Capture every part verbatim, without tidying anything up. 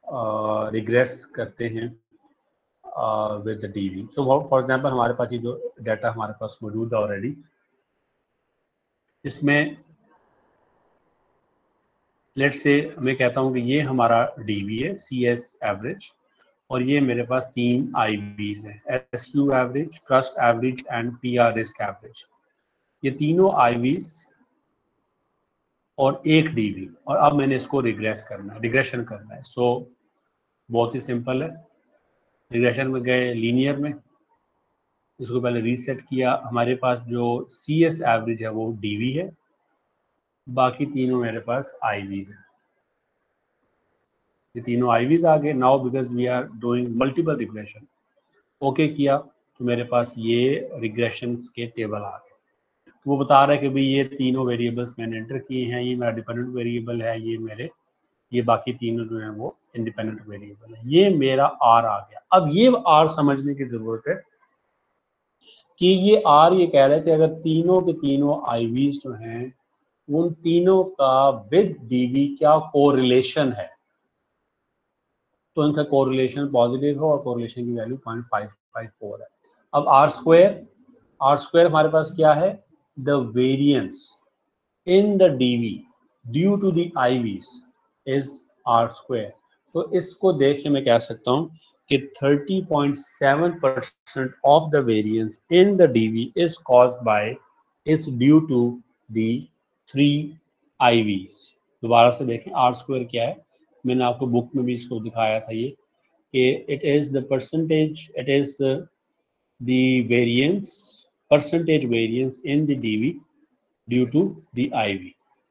Regret करते हैं with the DV. So for example हमारे पास ये जो डाटा हमारे पास मौजूद है ऑलरेडी, इसमें लेट्स से मैं कहता हूँ कि ये हमारा डीवी है, सी एस एवरेज, और ये मेरे पास तीन आईवीज हैं, S Q average, trust average and P R risk average. ये तीनों आईवीज और एक डीवी, और अब मैंने इसको रिग्रेस करना है, रिग्रेशन करना है। सो so, बहुत ही सिंपल है। रिग्रेशन में गए लीनियर में, इसको पहले रीसेट किया। हमारे पास जो सी एस एवरेज है वो डीवी है, बाकी तीनों मेरे पास आईवीज है। ये तीनों आईवीज आ गए। Now because we are doing multiple regression, okay किया तो मेरे पास ये रिग्रेशन के टेबल आ गए। वो बता रहा है कि भाई ये तीनों वेरिएबल्स मैंने एंटर किए हैं, ये मेरा डिपेंडेंट वेरिएबल है, ये मेरे ये बाकी तीनों जो हैं वो इंडिपेंडेंट वेरिएबल है। ये मेरा आर आ गया। अब ये आर समझने की जरूरत है कि ये आर ये कह रहा है कि अगर तीनों के तीनों आईवीज जो हैं उन तीनों का विद डीवी क्या कोरिलेशन है, तो इनका कोरिलेशन पॉजिटिव हो और कोरिलेशन की value point five five four है। अब आर स्क्वायर, आर स्क्वायर हमारे पास क्या है, the variance in the DV due to the IVs is R square. तो इसको देख के मैं कह सकता हूँ कि thirty point seven percent of the variance in the DV is caused by is due to the three IVs. दोबारा से देखें आर स्क्वायर क्या है, मैंने आपको बुक में भी इसको दिखाया था ये कि it is the percentage, it is the variance, percentage variance in the DV due to the IV.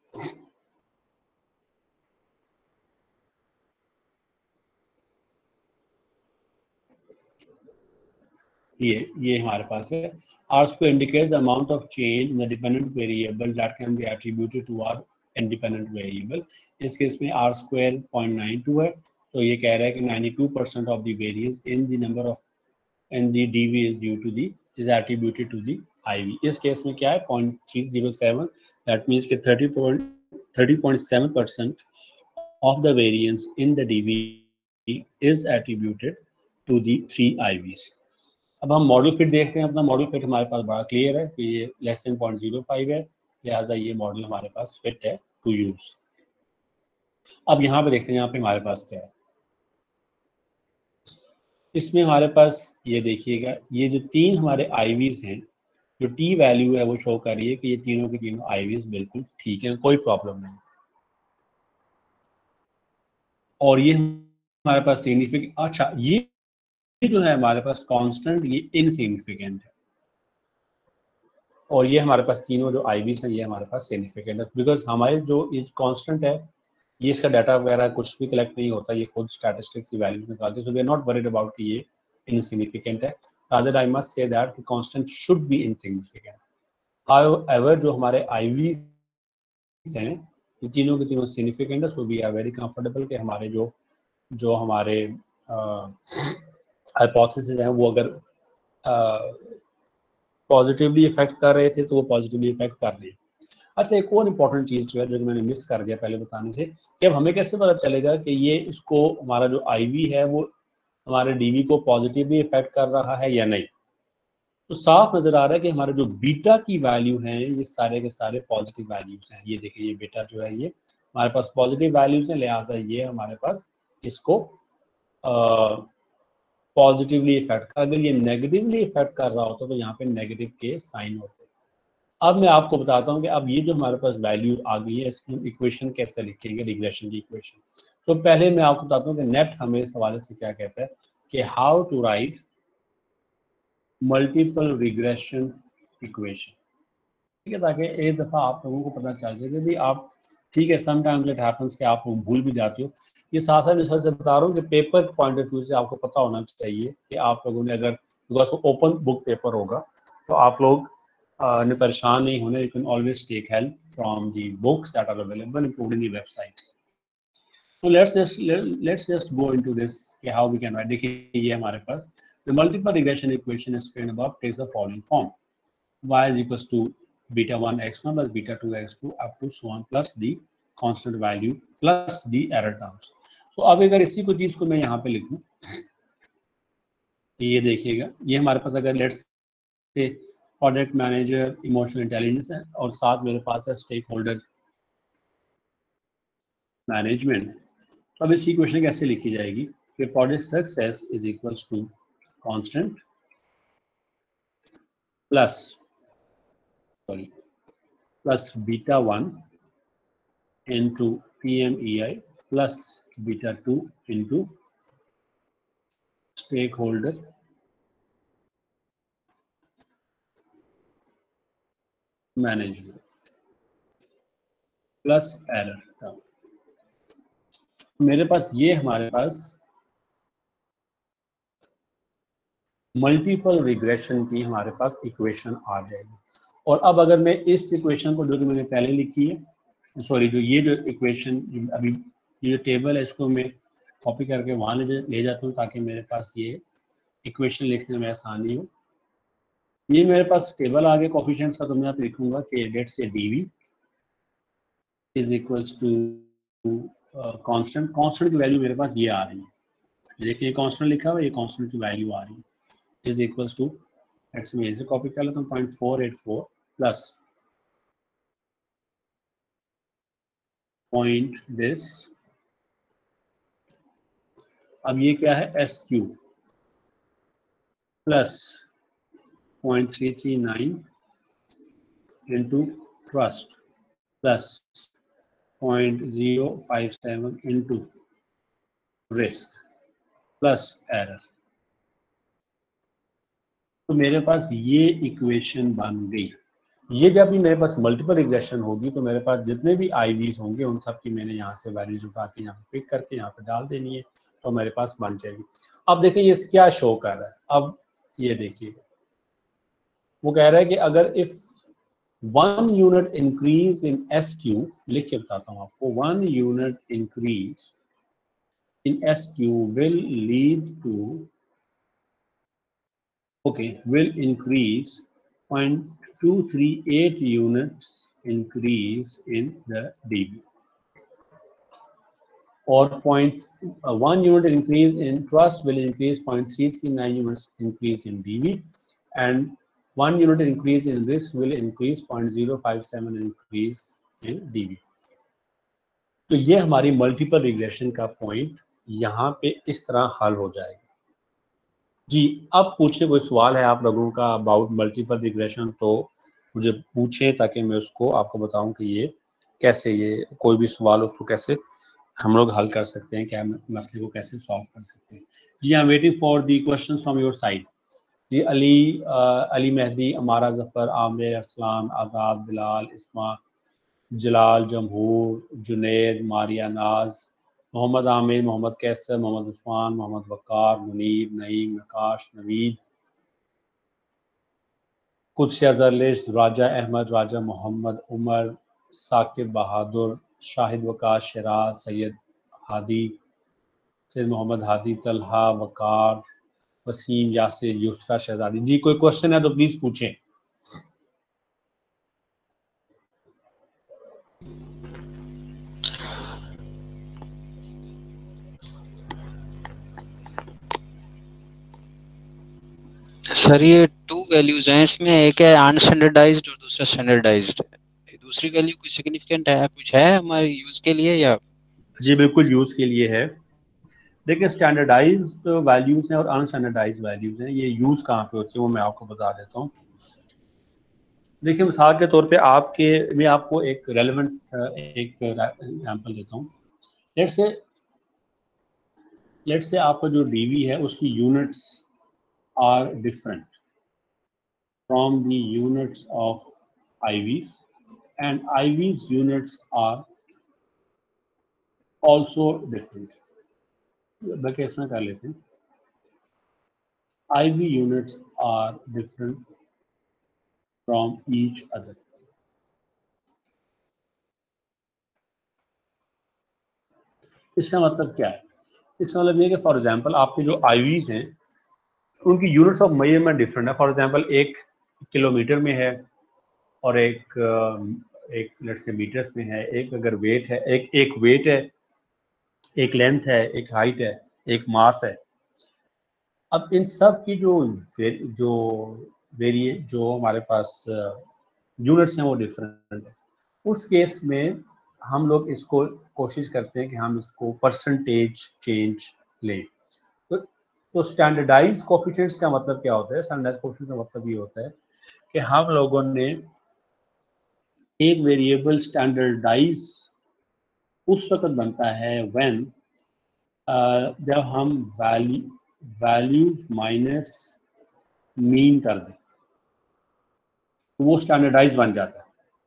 ये ये हमारे पास है। R square indicates the amount of change in the dependent variable that can be attributed to our independent variable. इस case में R square point nine two है, तो ये कह रहा है कि ninety two percent of the variance in the number of and the DV is due to the is attributed to the IV. इस केस में क्या है point three zero seven, that means कि thirty point thirty point seven percent of the variance in the DV is attributed to the three IVs. अब हम model fit देखते हैं। अपना मॉडल फिट हमारे पास बड़ा क्लियर है कि ये less than point zero five है, लिहाजा ये मॉडल हमारे पास फिट है टू यूज। अब यहाँ पे देखते हैं यहाँ पे हमारे पास क्या है। इसमें हमारे पास ये देखिएगा, ये जो तीन हमारे आईवीज हैं, जो टी वैल्यू है वो शो कर रही है कि ये तीनों के तीनों आईवीज बिल्कुल ठीक है, कोई प्रॉब्लम नहीं। और ये हमारे पास सिग्निफिकेंट, अच्छा ये जो है हमारे पास कांस्टेंट, ये इनसिग्निफिकेंट है, और ये हमारे पास तीनों जो आईवीज हैं ये हमारे पास सिग्निफिकेंट है, बिकॉज हमारे जो ये कांस्टेंट है ये इसका डाटा वगैरह कुछ भी कलेक्ट नहीं होता, ये खुद स्टैटिस्टिक्स की वैल्यूज निकालते हैं। So we are not worried about कि ये इनसिग्निफिकेंट है, rather I must say that constant should be insignificant. However जो हमारे आईवीज हैं ये तीनों के तीनों सिग्निफिकेंट है, so we are very comfortable कि हमारे जो जो हमारे हाइपोथेसिस हैं वो अगर पॉजिटिवली इफेक्ट कर रहे थे तो वो पॉजिटिवली इफेक्ट कर रहे हैं। अच्छा एक और इम्पोर्टेंट चीज़ जो है जो मैंने मिस कर दिया पहले बताने से, कि अब हमें कैसे पता चलेगा कि ये इसको हमारा जो आईवी है वो हमारे डीवी को पॉजिटिवली इफेक्ट कर रहा है या नहीं। तो साफ नजर आ रहा है कि हमारे जो बीटा की वैल्यू हैं ये सारे के सारे पॉजिटिव वैल्यूज हैं। ये देखिए ये बीटा जो है ये हमारे पास पॉजिटिव वैल्यूज हैं, लिहाजा ये हमारे पास इसको पॉजिटिवली इफेक्ट कर। अगर ये नेगेटिवली इफेक्ट कर रहा होता तो यहाँ पे नेगेटिव के साइन होते। अब मैं आपको बताता हूँ कि अब ये जो हमारे पास वैल्यू आ गई है इसकी हम इक्वेशन कैसे लिखेंगे, रिग्रेशन की इक्वेशन। तो पहले मैं आपको बताता हूँ कि नेट हमें इस हवाले से क्या कहता है कि how to write multiple regression equation. ठीक है, ताकि एक दफ़ा आप लोगों को पता चल जाए कि भाई आप, ठीक है समटाइम्स इट हैपेंस कि आप भूल भी जाते हो। ये साथ साथ इस वजह से बता रहा हूँ कि पेपर पॉइंट ऑफ व्यू से आपको पता होना चाहिए कि आप लोगों ने अगर, बिकॉज ओपन बुक पेपर होगा तो आप लोग uh, ने परेशान नहीं होने। You can always take help from the books that are available including the website. So let's just let's just go into this कि how we can write। देखिए ये हमारे पास the multiple regression equation is explained above takes the following form: y is equals to beta one x one plus beta two x two up to so on plus the constant value plus the error terms. तो अब अगर इसी को चीज को मैं यहाँ पे लिखूं, ये देखिएगा, ये हमारे पास अगर let's say project manager emotional intelligence है और साथ मेरे पास है स्टेक होल्डर मैनेजमेंट, तो अब इस इक्वेशन कैसे लिखी जाएगी कि project success is equals to constant plus sorry plus beta one into P M E I plus beta two into stakeholder management plus error. मेरे पास ये हमारे पास मल्टीपल रिग्रेशन की हमारे पास इक्वेशन आ जाएगी। और अब अगर मैं इस इक्वेशन को जो कि मैंने पहले लिखी है, सॉरी जो ये जो इक्वेशन अभी ये जो टेबल है इसको मैं कॉपी करके वहाँ ले, ले जाता हूँ ताकि मेरे पास ये इक्वेशन लिखने में आसानी हो। ये मेरे पास टेबल आ गया कोफिशिएंट्स का, तो मैं आप लिखूंगा कि let's say DV is equals to constant, constant की वैल्यू मेरे पास ये आ रही है, देखिए कांस्टेंट लिखा हुआ है, ये कांस्टेंट की वैल्यू आ रही है, इज इक्वल्स टू लेट्स मैं इसे कॉपी कर लेता हूँ point four eight four plus point this, अब ये क्या है S Q plus point three three nine into trust plus point zero five seven into risk plus error. तो मेरे पास ये इक्वेशन बन गई। ये जब भी मेरे पास मल्टीपल रिग्रेशन होगी तो मेरे पास जितने भी आईवीज होंगे उन सब की मैंने यहाँ से वैल्यूज उठा के यहाँ पे पिक करके यहाँ पे डाल देनी है, तो मेरे पास बन जाएगी। अब देखिए ये क्या शो कर रहा है, अब ये देखिए वो कह रहा है कि अगर if one unit increase in S Q, लिख के बताता हूँ आपको, one unit increase in S Q will lead to okay will increase zero point two three eight units increase in the D B, or zero point one unit increase in trust will increase zero point three three nine units increase in D B, and one unit increase in risk will increase zero point zero five seven increase in D B। तो ये हमारी multiple regression का point यहाँ पे इस तरह हल हो जाएगा। जी अब पूछे कोई सवाल है आप लोगों का अबाउट मल्टीपल रिग्रेशन तो मुझे पूछें ताकि मैं उसको आपको बताऊं कि ये कैसे, ये कोई भी सवाल उसको कैसे हम लोग हल कर सकते हैं, क्या मसले को कैसे सॉल्व कर सकते हैं। जी I am waiting for the question from your side. जी अली आ, अली मेहदी, अमारा जफर, आमिर, अरसलान, आज़ाद, बिलाल, इस्मा, जलाल, जमहूर, जुनैद, मारिया नाज, मोहम्मद आमिर, मोहम्मद कैसर, मोहम्मद उस्मान, मोहम्मद वकार, मुनीर, नईम, नकाश, नवीद, कुदसिया जरलिश, राजा अहमद, राजा मोहम्मद, उमर, साकिब बहादुर, शाहिद वकार, शराज, सैयद हादी, सैयद मोहम्मद हादी, तलहा, वकार, वसीम, यासिर, युसरा, शहजादी। जी कोई क्वेश्चन है तो प्लीज पूछें। सर ये टू वैल्यूज हैं इसमें, एक है अनस्टैंडर्डाइज्ड और दूसरा स्टैंडर्डाइज्ड। दूसरी वैल्यू कुछ सिग्निफिकेंट है, कुछ है हमारे यूज के लिए या? जी बिल्कुल यूज के लिए है। देखिए स्टैंडर्डाइज्ड वैल्यूज हैं और अनस्टैंडर्डाइज्ड वैल्यूज हैं, ये यूज कहाँ पे होती है वो मैं आपको बता देता हूँ। देखिए मिसाल के तौर पे आपके, मैं आपको एक रेलेवेंट एक एग्जांपल देता हूँ। लेट्स से लेट्स से आपका जो डीवी है उसकी units are different from the units of IVs and IVs units are also different. बल्कि ऐसा कर लेते हैं, I V units are different from each other। इसका मतलब क्या है? इसका मतलब ये कि फॉर एग्जांपल आपके जो आईवीज हैं उनकी यूनिट्स ऑफ मेजरमेंट डिफरेंट है। फॉर एग्जांपल एक किलोमीटर में है और एक एक लेट्स से मीटर्स में है, एक अगर वेट है, एक एक वेट है एक लेंथ है, एक हाइट है, एक मास है। अब इन सब की जो जो वेरिए जो हमारे पास यूनिट्स हैं वो डिफरेंट है। उस केस में हम लोग इसको कोशिश करते हैं कि हम इसको परसेंटेज चेंज लें। तो तो स्टैंडर्डाइज कोफिशिएंट्स का मतलब क्या होता है? स्टैंडर्डाइज कोफिशिएंट का मतलब ये होता है कि हम लोगों ने एक वेरिएबल स्टैंडर्डाइज उस वक्त बनता है व्हेन जब हम वैल्यू वैल्यूज माइनस मीन कर दें, तो वो स्टैंडर्डाइज बन जाता है।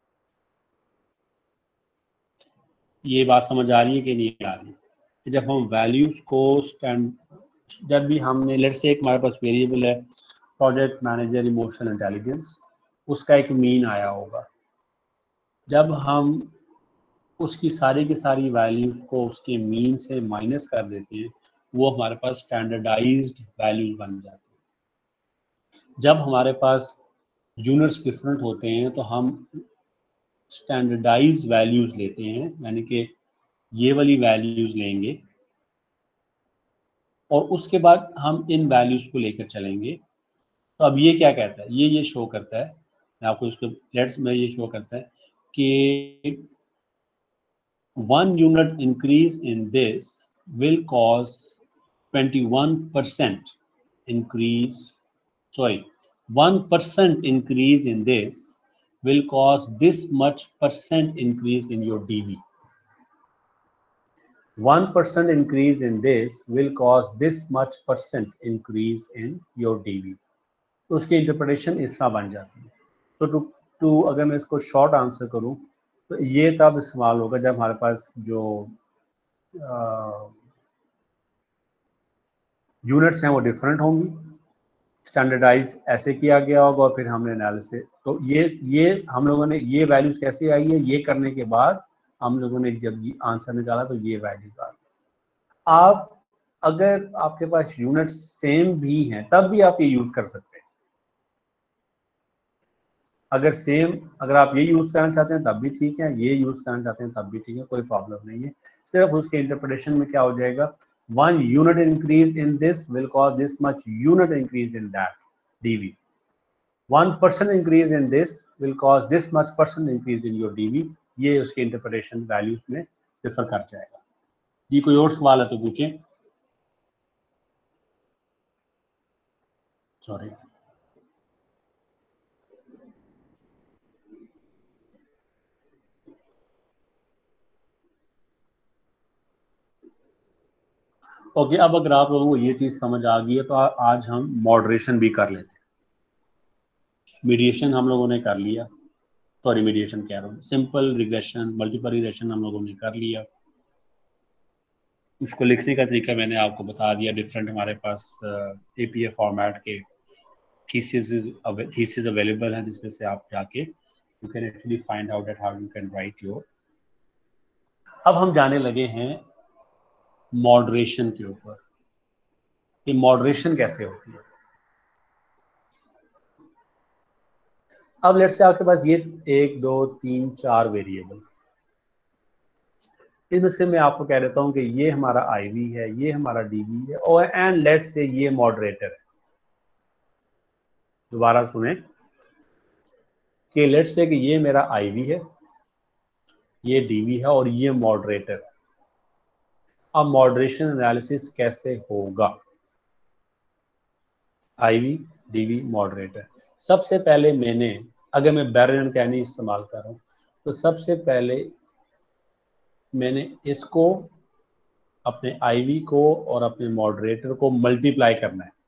ये बात समझ आ रही है कि नहीं आ रही? कि जब हम वैल्यूज को स्टैंड जब भी हमने लेट्स से एक हमारे पास वेरिएबल है प्रोजेक्ट मैनेजर इमोशनल इंटेलिजेंस, उसका एक मीन आया होगा। जब हम उसकी सारी की सारी वैल्यूज को उसके मीन से माइनस कर देते हैं, वो हमारे पास स्टैंडर्डाइज्ड वैल्यूज बन जाती है। जब हमारे पास यूनिट्स डिफरेंट होते हैं तो हम स्टैंडर्डाइज वैल्यूज लेते हैं, यानी कि ये वाली वैल्यूज लेंगे और उसके बाद हम इन वैल्यूज को लेकर चलेंगे। तो अब ये क्या कहता है? ये ये शो करता है, मैं आपको इसको लेट्स में ये शो करता है कि one unit increase in this will cause twenty-one percent increase, sorry, one percent increase in this will cause this much percent increase in your D V. one percent increase in this will cause this much percent increase in your D V. तो उसकी interpretation इस तरह बन जाती है। तो to to अगर मैं इसको शॉर्ट आंसर करूं तो ये तब इस्तेमाल होगा जब हमारे पास जो यूनिट्स हैं वो डिफरेंट होंगी, स्टैंडर्डाइज ऐसे किया गया होगा और फिर हमने एनालिसिस, तो ये ये हम लोगों ने ये वैल्यूज कैसे आई है, ये करने के बाद हम लोगों ने जब ये आंसर निकाला तो ये वैल्यूज आ। आप अगर आपके पास यूनिट्स सेम भी हैं तब भी आप ये यूज कर सकते हैं। अगर सेम अगर आप ये यूज करना चाहते हैं तब भी ठीक है, ये यूज करना चाहते हैं तब भी ठीक है, कोई प्रॉब्लम नहीं है। सिर्फ उसके इंटरप्रिटेशन में क्या हो जाएगा, one unit increase in this will cause this much unit increase in that DV, one percent increase in this will cause this much percent increase in your DV. ये उसके इंटरप्रिटेशन वैल्यूज में differ कर जाएगा। जी कोई और सवाल है तो पूछें। सॉरी, ओके okay, अब अगर आप लोगों को ये चीज समझ आ गई है तो आ, आज हम मॉडरेशन भी कर लेते हैं। मीडिएशन हम लोगों ने कर लिया, सॉरी मीडिएशन कह रहा हूँ, सिंपल रिग्रेशन मल्टीपल रिग्रेशन हम लोगों ने कर लिया। उसको लिखने का तरीका मैंने आपको बता दिया, डिफरेंट हमारे पास एपीए फॉर्मेट के थीसिस थीसिस अवेलेबल हैं जिसमें से आप जाके you can actually find out that how you can write your. अब हम जाने लगे हैं मॉडरेशन के ऊपर कि मॉडरेशन कैसे होती है। अब लेट्स से आपके पास ये एक दो तीन चार वेरिएबल, इनमें से मैं आपको कह देता हूं कि ये हमारा आईवी है, ये हमारा डीवी है और एंड लेट्स से ये मॉडरेटर है। दोबारा सुने कि लेट्स से कि ये मेरा आईवी है, ये डीवी है और ये मॉडरेटर है। अब मॉडरेशन एनालिसिस कैसे होगा? आईवी डीवी मॉडरेटर, सबसे पहले मैंने अगर मैं बैरन एंड कैनी इस्तेमाल कर रहा हूं तो सबसे पहले मैंने इसको अपने आईवी को और अपने मॉडरेटर को मल्टीप्लाई करना है।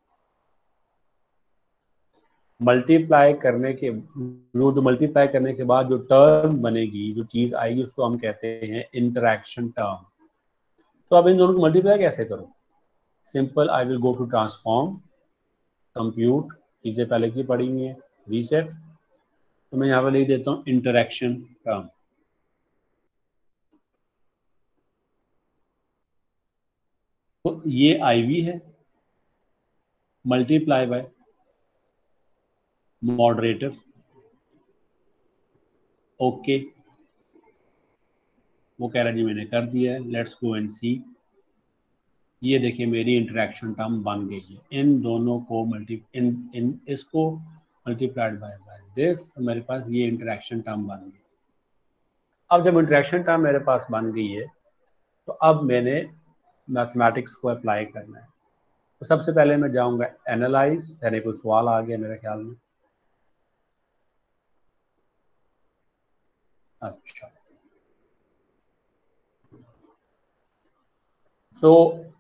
मल्टीप्लाई करने के जो जो मल्टीप्लाई करने के बाद जो टर्म बनेगी, जो चीज आएगी, उसको हम कहते हैं इंटरैक्शन टर्म। तो अब इन दोनों को मल्टीप्लाई कैसे करूं? Simple, I will go to transform, compute, चीजें पहले की पड़ी हुई है, रीसेट, तो मैं यहाँ पे लिख देता हूँ इंटरैक्शन टर्म। तो ये आईवी है मल्टीप्लाई बाय मॉडरेटर। ओके, वो कह रहा जी मैंने कर दिया है, लेट्स गो एंड सी ये देखिए मेरी इंटरेक्शन टर्म बन गई है। इन दोनों को मल्टी इन इन इसको मल्टीप्लाइड बाय बाय दिस, मेरे पास ये इंटरेक्शन टर्म बन गई। अब जब इंटरेक्शन टर्म मेरे पास बन गई है तो अब मैंने मैथमेटिक्स को अप्लाई करना है। तो सबसे पहले मैं जाऊंगा एनालाइज, यानी कोई सवाल आ गया मेरे ख्याल में। अच्छा, सो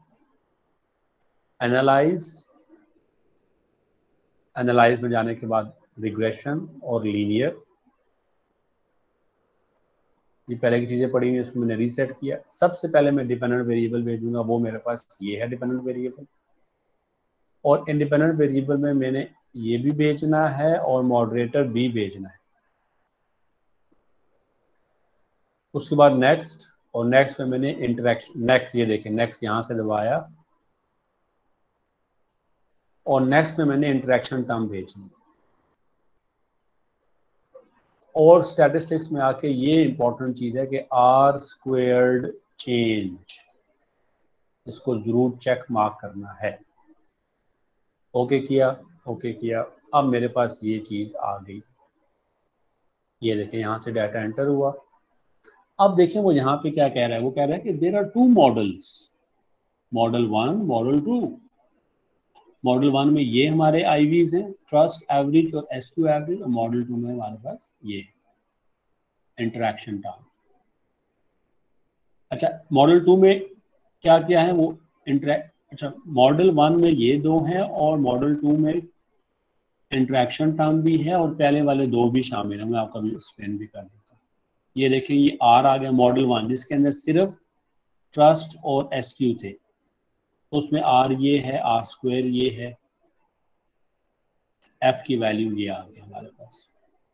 एनालाइज, एनालाइज में जाने के बाद रिग्रेशन और लीनियर, ये पहले की चीजें पड़ी हुई है, इसको मैंने रीसेट किया। सबसे पहले मैं डिपेंडेंट वेरिएबल भेजूंगा, वो मेरे पास ये है डिपेंडेंट वेरिएबल, और इंडिपेंडेंट वेरिएबल में मैंने ये भी भेजना है और मॉडरेटर भी भेजना है। उसके बाद नेक्स्ट, और नेक्स्ट में मैंने इंटरेक्शन, नेक्स्ट ये देखें, नेक्स्ट यहां से दबाया और नेक्स्ट में मैंने इंटरेक्शन टर्म भेजी। और स्टैटिस्टिक्स में आके ये इंपॉर्टेंट चीज है कि आर स्क्वेयर्ड चेंज, इसको जरूर चेक मार्क करना है। ओके किया, ओके किया। अब मेरे पास ये चीज आ गई, ये देखें यहां से डाटा एंटर हुआ। अब देखें वो यहाँ पे क्या कह रहा है, वो कह रहा है कि there are two models, model one, model two. Model one में ये हमारे आईवीज हैं, ट्रस्ट, एवरेज और एसक्यू एवरेज, और मॉडल टू में हमारे पास ये इंटरेक्शन टर्म। अच्छा, मॉडल टू में क्या क्या है वो इंटरेक्ट, अच्छा मॉडल वन में ये दो हैं और मॉडल टू में इंटरेक्शन टर्म भी है और पहले वाले दो भी शामिल है। मैं आपको अभी एक्सप्लेन भी कर देता हूँ। ये देखिए ये आर आ गया मॉडल वन, जिसके अंदर सिर्फ ट्रस्ट और एसक्यू थे, तो उसमें आर ये है, आर स्क्वायर ये है, एफ की वैल्यू ये आ गई हमारे पास।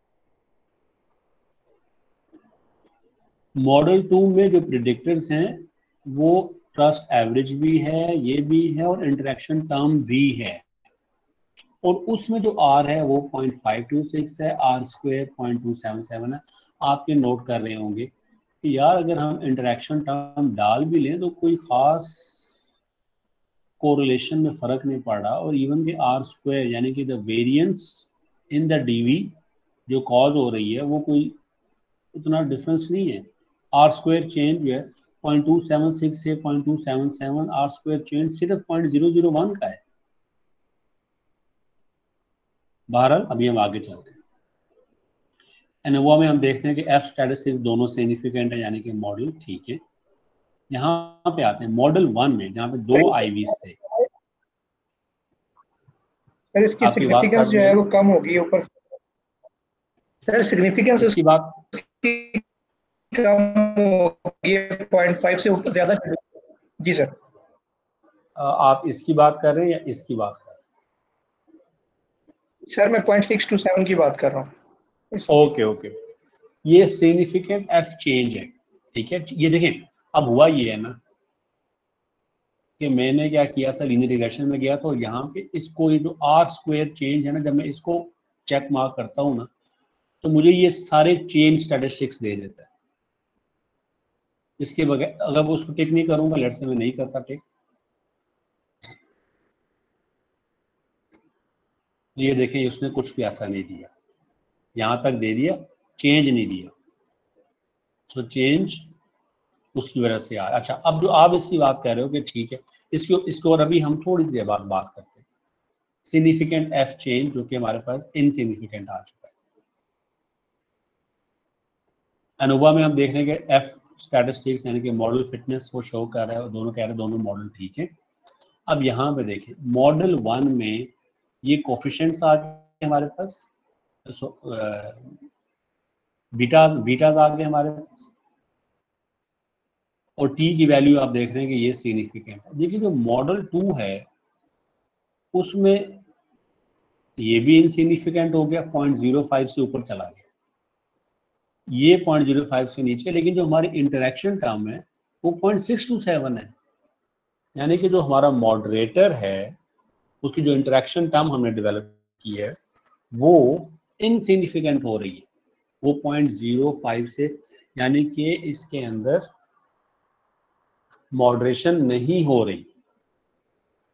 मॉडल टू में जो प्रिडिक्टर्स हैं वो ट्रस्ट एवरेज भी है, ये भी है, और इंटरेक्शन टर्म भी है। और उसमें जो आर है वो पॉइंट फाइव टू सिक्स है, R square point two seven seven है। आप ये नोट कर रहे होंगे कि यार अगर हम इंटरेक्शन टर्म डाल भी लें तो कोई खास कोरिलेशन में फर्क नहीं पड़ रहा, और इवन के आर स्क्वायर यानी कि the variance in the DV जो कॉज हो रही है वो कोई उतना डिफरेंस नहीं है। आर स्क्वायर चेंज जो है पॉइंट टू सेवन सिक्स से point two seven seven, R square change सिर्फ पॉइंट जीरो जीरो वन का है। बहरहाल अभी हम आगे चलते हैं। एनोवा में हम देखते हैं कि एफ स्टैटिस्टिक्स दोनों सिग्निफिकेंट है, यानी कि मॉडल ठीक है। यहाँ पे आते हैं मॉडल वन में जहाँ पे दो आईवीज थे। सर इसकी आपकी आवाज सिग्निफिकेंस काट जो रही है है, वो कम होगी ऊपर। सर सिग्निफिकेंस इसकी बात उसकी कम होगी पॉइंट फाइव से ऊपर ज्यादा। जी सर। अ, आप इसकी बात कर रहे हैं या इसकी बात कर रहे सर मैं पॉइंट सिक्स टू सेवन की बात कर रहा हूँ। हैं? ओके ओके, ये सिग्निफिकेंट एफ चेंज है, ठीक है। ये देखें अब हुआ ये है ना कि मैंने क्या किया था, लीनियर रिग्रेशन में गया था और यहाँ पे इसको ये जो आर स्क्वायर चेंज है ना, जब मैं इसको चेक मार्क करता हूँ ना तो मुझे ये सारे चेंज स्टैटिस्टिक्स दे देता है। इसके बगैर अगर वो उसको टिक नहीं करूंगा, लेट से मैं नहीं करता टिक, ये देखें उसने कुछ भी ऐसा नहीं दिया, यहाँ तक दे दिया, चेंज नहीं दिया। सो चेंज उसकी वजह से आ। अच्छा, अब जो आप इसकी बात कर रहे हो कि ठीक है, इसकी इसको और अभी हम थोड़ी देर बाद बात करते हैं। सिग्निफिकेंट एफ चेंज जो कि हमारे पास इनसिग्निफिकेंट आ चुका है। एनोवा में हम देख रहे हैं कि एफ स्टैटिस्टिक्स यानी कि मॉडल फिटनेस को शो कर रहा है और दोनों कह रहे हैं दोनों मॉडल ठीक है। अब यहाँ पे देखें मॉडल वन में ये कोफिशिएंट्स आ गए हमारे पास, बीटाज बीटाज आ गए हमारे पास, और टी की वैल्यू आप देख रहे हैं कि ये सिग्निफिकेंट है। देखिए जो मॉडल टू है उसमें ये भी इनसिग्निफिकेंट हो गया, पॉइंट जीरो फाइव से ऊपर चला गया, ये पॉइंट जीरो फाइव से नीचे, लेकिन जो हमारी इंटरेक्शन टर्म है वो पॉइंट सिक्स टू सेवन है। यानी कि जो हमारा मॉडरेटर है उसकी जो इंटरेक्शन टर्म हमने डेवलप की है वो इनसिग्निफिकेंट हो रही है, वो पॉइंट जीरो फाइव से, यानी कि इसके अंदर मॉडरेशन नहीं हो रही।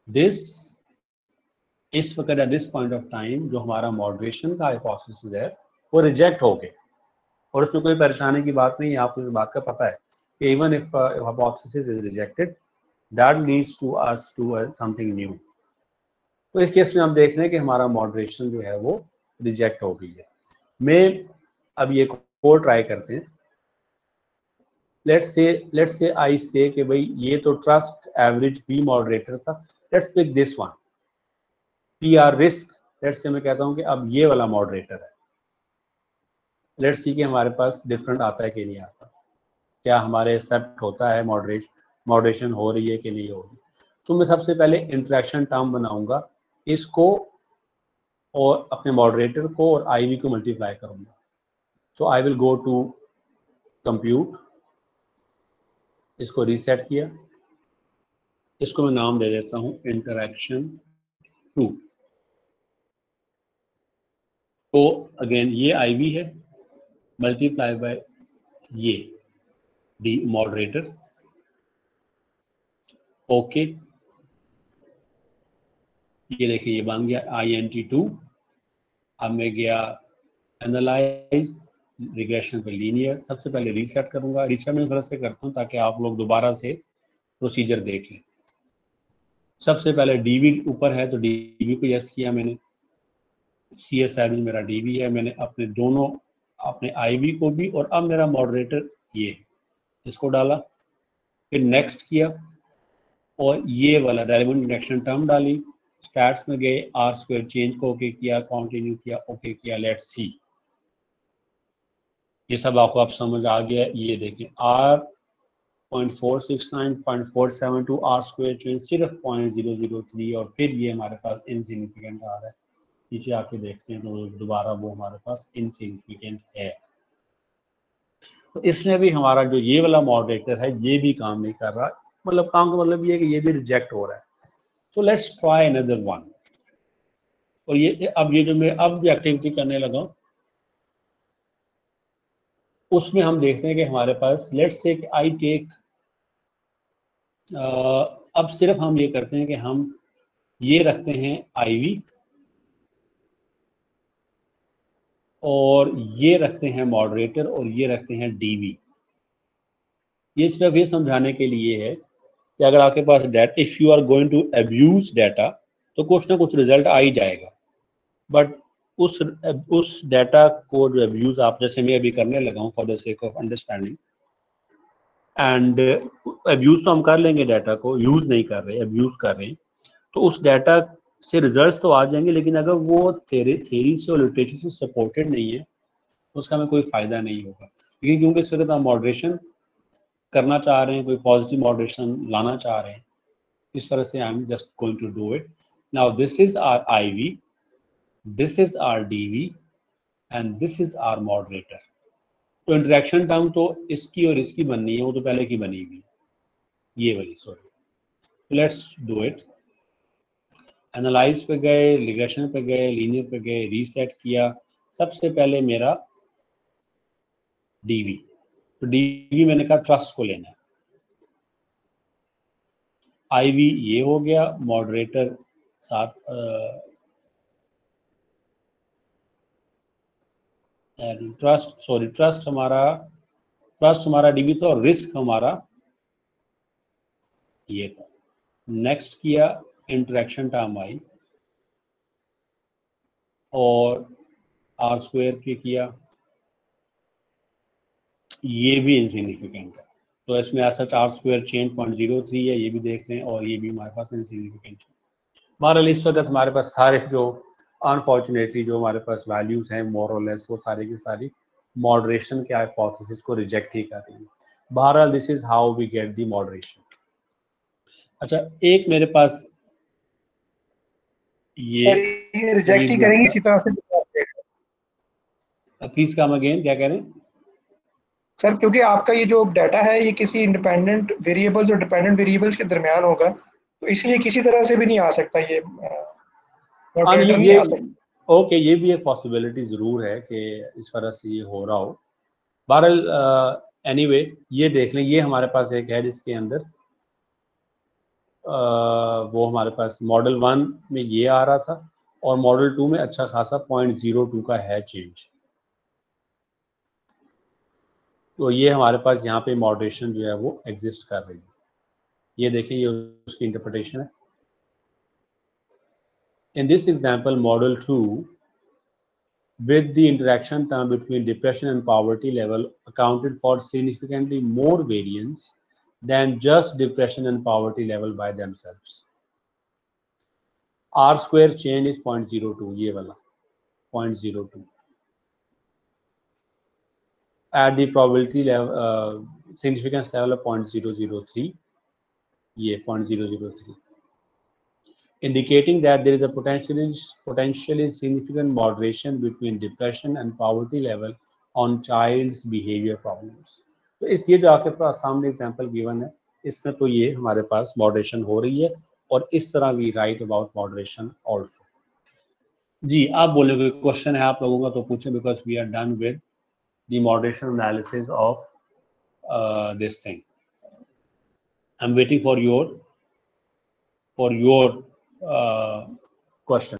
दिस इस वक्त at this point of time जो हमारा मॉडरेशन का हाइपोथेसिस है वो रिजेक्ट हो गए, और उसमें कोई परेशानी की बात नहीं है, आपको इस बात का पता है कि even if hypothesis is rejected that leads to us to something new. तो इस केस में हम देख रहे हैं कि हमारा मॉडरेशन जो है वो रिजेक्ट हो गई है। मैं अब ये कोड ट्राई करते हैं। लेट्स से लेट्स से आई से कि भाई ये तो ट्रस्ट एवरेज पी मॉडरेटर था, let's pick this one P R risk. Let's say मैं कहता हूं कि अब ये वाला मॉडरेटर है। लेट्स सी कि हमारे पास डिफरेंट आता है कि नहीं आता, क्या हमारे एक्सेप्ट होता है मॉडरेशन मॉडरेशन हो रही है कि नहीं हो रही। तो मैं सबसे पहले इंटरेक्शन टर्म बनाऊंगा, इसको और अपने मॉडरेटर को और आई वी को मल्टीप्लाई करूंगा। So I will go to compute, इसको रीसेट किया, इसको मैं नाम दे देता हूं इंटरेक्शन टू। तो अगेन ये आई वी है मल्टीप्लाई बाय ये डी मॉडरेटर। ओके, ये देखिए ये बन गया आई एन टी टू। अब मैं गया एनालाइज रिग्रेशन पे लीनियर, सबसे पहले रीसेट करूंगा। रीसेट में थोड़ा से करता हूँ ताकि आप लोग दोबारा से प्रोसीजर देख लें। सबसे पहले डीवी ऊपर है तो डीवी को यस किया मैंने, सी एस आई मेरा डीवी है, मैंने अपने दोनों अपने आईवी को भी और अब मेरा मॉडरेटर ये इसको डाला, फिर नेक्स्ट किया और ये वाला रेलेवेंट इंटरेक्शन टर्म डाली। स्टैट्स में गए, आर स्क्वायर चेंज को ओके किया, कंटिन्यू किया, ओके किया, लेट्स सी। ये सब आपको अब समझ आ गया। ये देखें R point four six nine point four seven two R square change सिर्फ पॉइंट जीरो जीरो थ्री, और फिर ये हमारे पास इनसिग्निफिकेंट आ रहा है। नीचे आके देखते हैं तो दोबारा वो हमारे पास इनसिग्निफिकेंट है। तो इसमें भी हमारा जो ये वाला मॉडरेटर है ये भी काम नहीं कर रहा, मतलब काम का मतलब ये है कि ये भी रिजेक्ट हो रहा है। तो लेट्स ट्राई अनदर वन। और ये अब ये जो मैं अब भी एक्टिविटी करने लगा उसमें हम देखते हैं कि हमारे पास लेट्स से आई टेक, अब सिर्फ हम ये करते हैं कि हम ये रखते हैं आईवी और ये रखते हैं मॉडरेटर और ये रखते हैं डीवी। ये सिर्फ ये समझाने के लिए है कि अगर आपके पास data, if you are going to abuse data तो कुछ ना कुछ रिजल्ट आ ही जाएगा। बट उस उस डाटा को जो अब्यूज आप जैसे मैं अभी करने लगा हूँ for the sake of understanding, and abuse तो हम कर लेंगे, डाटा को यूज नहीं कर रहे, अब्यूज कर रहे हैं, तो उस डाटा से रिजल्ट्स तो आ जाएंगे, लेकिन अगर वो थेरी थेरी से और लिटरेचर से सपोर्टेड नहीं है तो उसका हमें कोई फायदा नहीं होगा। क्योंकि क्योंकि इस वक्त हम मॉडरेशन करना चाह रहे हैं, कोई पॉजिटिव मॉडरेशन लाना चाह रहे हैं, इस तरह से I am just going to do it. Now this is our IV, this is our DV and this is our moderator. तो इंटरेक्शन टर्म तो इसकी और इसकी बननी है, वो तो पहले की बनी हुई, ये वाली sorry. Let's do it. Analyze पे गए, रिग्रेशन पे गए, लीनियर पे गए, रीसेट किया। सबसे पहले मेरा डीवी, तो डीवी मैंने कहा ट्रस्ट को लेना है। आईवी ये हो गया, मॉडरेटर साथ ट्रस्ट सॉरी ट्रस्ट हमारा ट्रस्ट हमारा डीवी था और रिस्क हमारा ये था। नेक्स्ट किया, इंटरेक्शन टर्म आई और आर स्क्वायर पे किया, ये भी इनसिग्निफिकेंट है। तो इसमें ऐसा R square change point zero three है, ये भी देखते हैं, और ये भी हमारे पास इनसिग्निफिकेंट है। बहरहाल इस वक्त हमारे पास सारे जो अनफॉर्चुनेटली जो हमारे पास वैल्यूज हैं मोर और लेस, वो सारी की सारी मॉडरेशन के हाइपोथेसिस को रिजेक्ट ही कर रही है। बहरहाल this is how we get the moderation. अच्छा, एक मेरे पास ये रिजेक्ट ही करेंगे इसी तरह से। प्लीज कम अगेन, क्या कह रहे हैं सर? क्योंकि आपका ये जो डाटा है ये किसी इंडिपेंडेंट वेरिएबल्स और डिपेंडेंट वेरिएबल्स के दरमियान होगा, तो इसलिए किसी तरह से भी नहीं आ सकता ये मॉडरेटर नहीं आ सकता। ओके, ये भी एक पॉसिबिलिटी जरूर है कि इस तरह से ये हो रहा हो। बहरहाल एनीवे ये देख लें, ये हमारे पास एक है जिसके अंदर वो हमारे पास मॉडल वन में ये आ रहा था और मॉडल टू में अच्छा खासा पॉइंट जीरो टू का है चेंज। तो ये हमारे पास यहाँ पे मॉडरेशन जो है वो एग्जिस्ट कर रही है। ये देखिए ये उसकी इंटरप्रिटेशन है। In this example model two with the interaction term between depression and poverty level accounted for significantly more variance than just depression and poverty level by themselves. R square change is zero point zero two, ये वाला zero point zero two. At the probability level, uh, significance level of zero point zero zero three, ये zero point zero zero three. Indicating that there is a potentially potentially significant moderation between depression and poverty level on child's behavior problems. तो इस ये जो आपके पास सामने example given है इसमें तो ये हमारे पास मॉडरेशन हो रही है और इस तरह we right about moderation also. जी आप बोलोगे क्वेश्चन है आप लोगों का तो पूछें, because we are done with the moderation analysis of this thing. I am waiting for your for your Uh, question.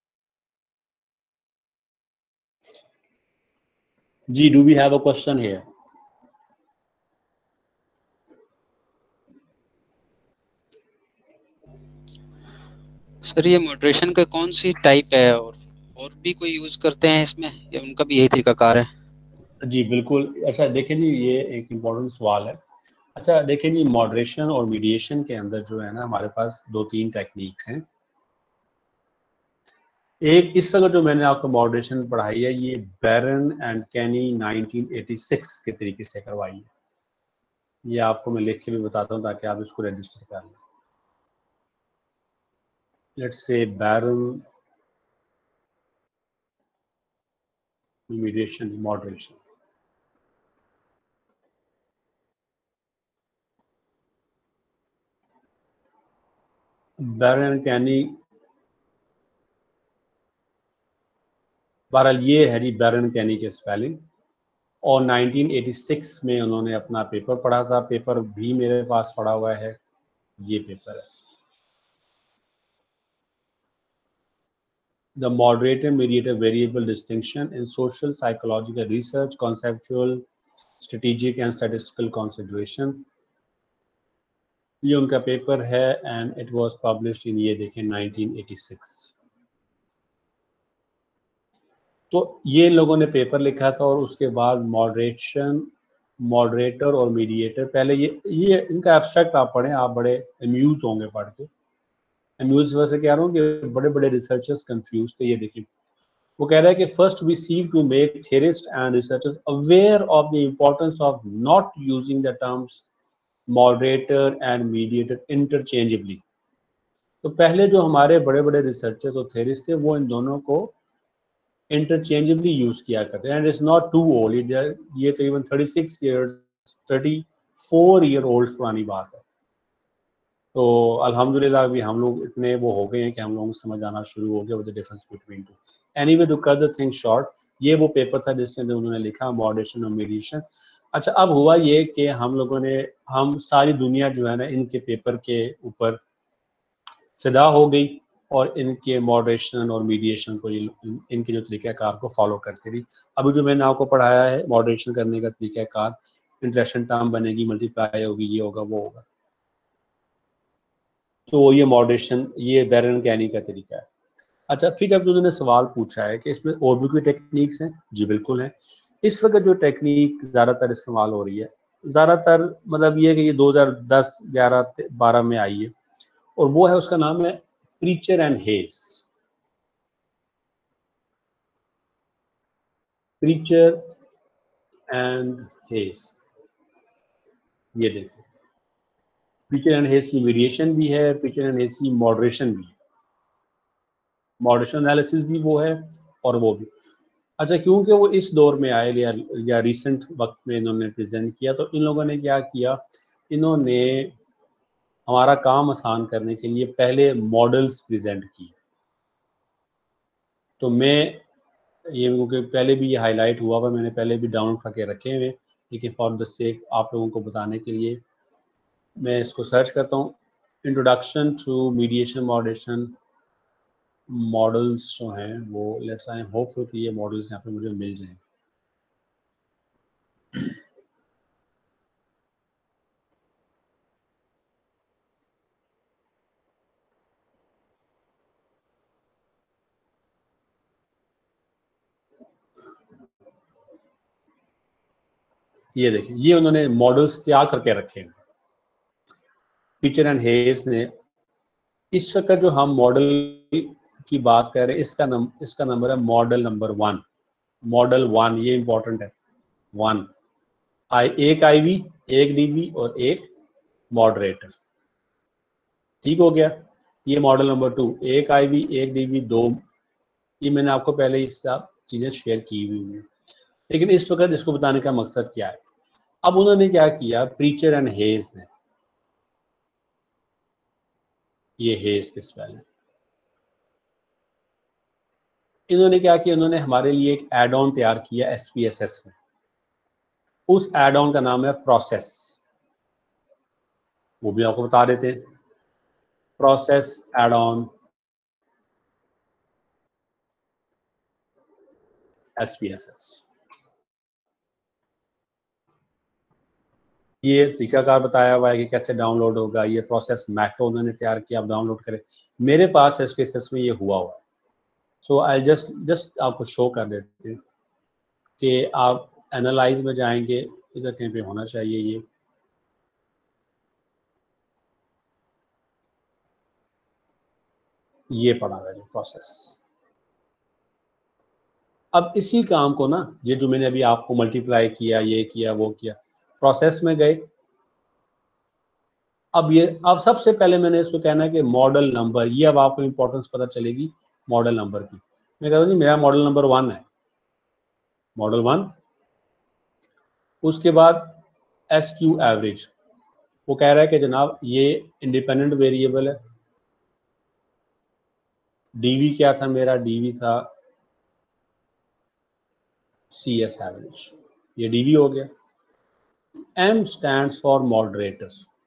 G, do we have a question here? Sir ये मॉडरेशन का कौन सी टाइप है और और भी कोई यूज करते हैं इसमें या उनका भी यही तरीकाकार है? जी बिल्कुल। अच्छा देखिए जी ये एक इम्पोर्टेंट सवाल है। अच्छा देखिए जी मॉडरेशन और मीडिएशन के अंदर जो है ना हमारे पास दो तीन टेक्निक्स हैं। एक इस वक्त जो मैंने आपको मॉडरेशन पढ़ाई है ये Baron and Kenny nineteen eighty six के तरीके से करवाई है। ये आपको मैं लिख के भी बताता हूँ ताकि आप इसको रजिस्टर कर लें। Let's say Baron mediation moderation. Baron and Kenny, बहरहाल ये है जी बैरन कैनी के स्पेलिंग, और नाइनटीन एटी सिक्स में उन्होंने अपना पेपर पढ़ा था। पेपर भी मेरे पास पढ़ा हुआ है, ये पेपर है the moderator mediator variable distinction in social psychological research conceptual strategic and statistical consideration. ये उनका पेपर है and it was published in ये देखें नाइनटीन एटी सिक्स। तो ये लोगों ने पेपर लिखा था और उसके बाद मॉडरेशन मॉडरेटर और मीडिएटर, पहले ये ये इनका एब्स्ट्रैक्ट आप पढ़ें, आप बड़े अम्यूज होंगे पढ़ के। अम्यूज वैसे कह रहा हूँ कि बड़े बड़े रिसर्चर्स कंफ्यूज थे। ये देखिए वो कह रहा है कि first we seek to make theorist and researchers aware of the importance of not using the terms moderator and mediator interchangeably. तो पहले जो हमारे बड़े बड़े रिसर्चर्स और थियरिस्ट थे वो इन दोनों को इंटरचेंजेबली यूज किया करते हैं। And it's not too old, ये तकरीबन thirty six years thirty four year old पुरानी बात है। तो अल्हम्दुलिल्लाह अभी हम लोग इतने वो हो गए हैं कि हम लोगों को समझ आना शुरू हो गया with the difference between two. Anyway to cut the thing short, ये वो पेपर था जिसमें उन्होंने लिखा मॉडरेशन और मीडिएशन। अच्छा अब हुआ ये कि हम लोगों ने हम सारी दुनिया जो है ना इनके पेपर के ऊपर फिदा हो गई और इनके मॉडरेशन और मीडिएशन को इनके जो तरीक़ाकार को फॉलो करती रही। अभी जो मैंने आपको पढ़ाया है मॉडरेशन करने का तरीक़ाकार, इंटरेक्शन टर्म बनेगी, मल्टीप्लाई होगी, ये होगा वो होगा, तो ये मॉडरेशन ये बैरन कैनी का तरीका है। अच्छा फिर जब उन्होंने सवाल पूछा है कि इसमें और भी कोई टेक्निक्स हैं, जी बिल्कुल है। इस वक्त जो टेक्निक ज़्यादातर इस्तेमाल हो रही है, ज़्यादातर मतलब ये कि ये दो हज़ार दस ग्यारह बारह में आई है और वो है उसका नाम है Preacher and Hayes. Preacher and Hayes, ये देखो प्रीचर एंड हेस की वेरिएशन भी है, प्रीचर एंड हेस की मॉडरेशन भी है, मॉडरेशन एनालिसिस भी वो है और वो भी। अच्छा क्योंकि वो इस दौर में आए या, या रिसेंट वक्त में इन्होंने प्रेजेंट किया, तो इन लोगों ने क्या किया, इन्होंने हमारा काम आसान करने के लिए पहले मॉडल्स प्रेजेंट किए। तो मैं ये क्योंकि पहले भी ये हाईलाइट हुआ हुआ, मैंने पहले भी डाउन करके रखे हुए, लेकिन फॉर द सेक आप लोगों को बताने के लिए मैं इसको सर्च करता हूँ। Introduction to mediation moderation models जो हैं वो लेट्स आई होपफुल कि ये मॉडल्स यहाँ पे मुझे मिल जाएं। ये देखिए, ये उन्होंने मॉडल्स तैयार करके रखे हैं पीटर एंड हेज ने। इस वक्त जो हम मॉडल की बात कर रहे हैं इसका नम, इसका नंबर है model number one. Model one, ये इंपॉर्टेंट है, वन। आई एक आईवी, एक डीवी और एक मॉडरेटर। ठीक हो गया। ये मॉडल नंबर टू, एक आईवी, एक डीवी, दो। ये मैंने आपको पहले ही सब चीजें शेयर की हुई हैं, लेकिन इस वक्त इसको बताने का मकसद क्या है। अब उन्होंने क्या किया, प्रीचर एंड हेज ने, ये हेज के स्पेल है, इन्होंने क्या किया, इन्होंने हमारे लिए एक एड ऑन तैयार किया एस पी एस एस में। उस एड ऑन का नाम है प्रोसेस, वो भी आपको बता देते हैं। Process add on S P S S. ये तरीकाकार बताया हुआ है कि कैसे डाउनलोड होगा। ये प्रोसेस मैक्रो उन्होंने तैयार किया, आप डाउनलोड करें। मेरे पास एस पी एस एस में ये हुआ हुआ है, सो आई जस्ट जस्ट आपको शो कर देते हैं कि आप एनालाइज में जाएंगे, इधर कहीं पे होना चाहिए ये। ये पड़ा हुआ है प्रोसेस। अब इसी काम को ना, ये जो मैंने अभी आपको मल्टीप्लाई किया, ये किया, वो किया, प्रोसेस में गए। अब ये, अब सबसे पहले मैंने इसको कहना है कि मॉडल नंबर, ये अब आपको इंपॉर्टेंस पता चलेगी मॉडल नंबर की। मैं कहता हूँ मेरा मॉडल नंबर वन है, मॉडल वन। उसके बाद एस क्यू एवरेज, वो कह रहा है कि जनाब ये इंडिपेंडेंट वेरिएबल है। डीवी क्या था मेरा, डीवी था सी एस एवरेज, ये डीवी हो गया। M stands for moderator,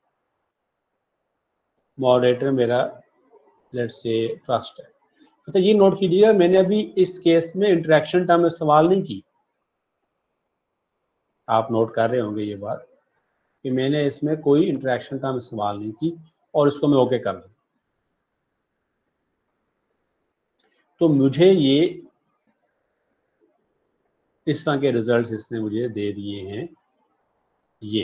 moderator मेरा लेट्स से ट्रस्ट है। अच्छा ये नोट कीजिएगा, मैंने अभी इस केस में इंटरेक्शन टर्म में सवाल नहीं की। आप नोट कर रहे होंगे ये बात कि मैंने इसमें कोई इंटरेक्शन टर्म सवाल नहीं की और इसको मैं ओके कर दूं तो मुझे ये इस तरह के रिजल्ट्स इसने मुझे दे दिए हैं। ये